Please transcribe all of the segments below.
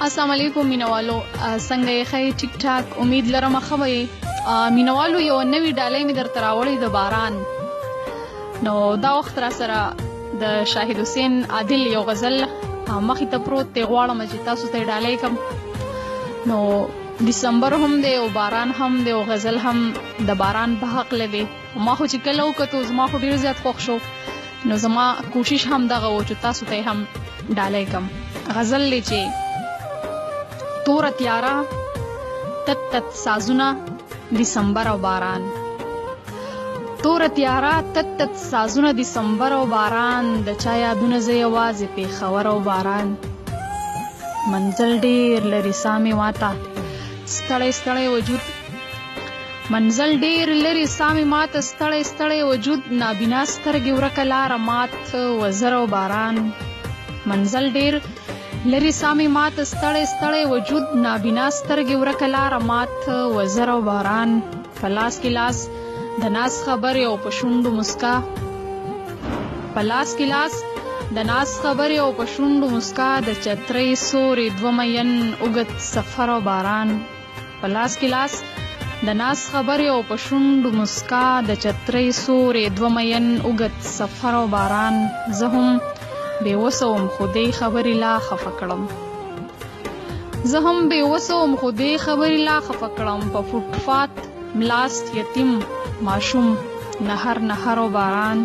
السلام علیکم مینوالو، څنګه یې ښه؟ ټیک ټاک، امید لرم ښه به یې. مینوالو، یو نوې ډالۍ مې درته راوړې د باران. نو دا وخت را سره د شاهد حسین عادل یو غزل مخې ته پروت دی، غواړم چې تاسو ته یې ډالۍ کړم. نو دسمبر هم دی او باران هم دی او غزل هم د باران په حقله دی. ما خو چې کله وکتو زما خو ډېر زیات خوښ شو، نو زما کوشش هم دغه و چې تاسو ته هم ډالۍ کړم. غزل دی چې توره تیاره، تت تت سازونه، دسمبر او باران. توره تیاره، تت تت سازونه، دسمبر او باران، د چا یادونه زه یوازې پېښور او باران. منزل ډېر لرې سامې ماته ستړی ستړی وجود، منزل ډېر لرې سامې ماته ستړی ستړی وجود، نابینا سترګې ورکه لاره مات وزر او باران. منزل ډېر لرې سامې ماته ستړی ستړی وجود، نابینا سترګې ورکه لاره مات وزر او باران. په لاس کې لاس د ناز خبرې او په شونډو مسکا، په لاس کې لاس د ناز خبرې او په شونډو مسکا، د چترۍ سورې دوه مین اوږد سفر او باران. په لاس کې لاس د ناز خبرې او په شونډو مسکا، د چترۍ سورې دوه مین اوږد سفر او باران. زه هم بې وسه وم خو دې خبرې لا خفه کړم، زه هم بې وسه وم خو دې خبرې لا خفه کړم. په فوټفات ملاست یتیم ماشوم، نهر نهر او باران.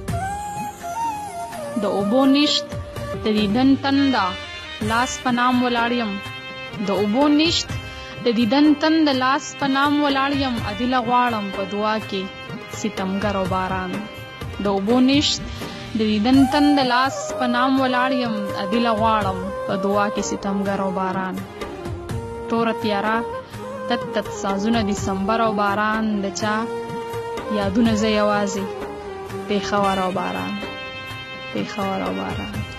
د اوبو نشت د دیدن تنده لاس په نام ولاړ یم، د اوبو نشت د دیدن تنده لاس په نام ولاړ یم، عدله غواړم په دعا کې ستمګر او باران. د اوبو نشت د دیدن تنده لاس په نام ولاړ یم، عدله غواړم په دعا کې ستمګر او باران. توره تیاره، تت تت سازونه، دسمبر او باران، د چا یادونه زه یوازې پېښور او باران، پېښور او باران.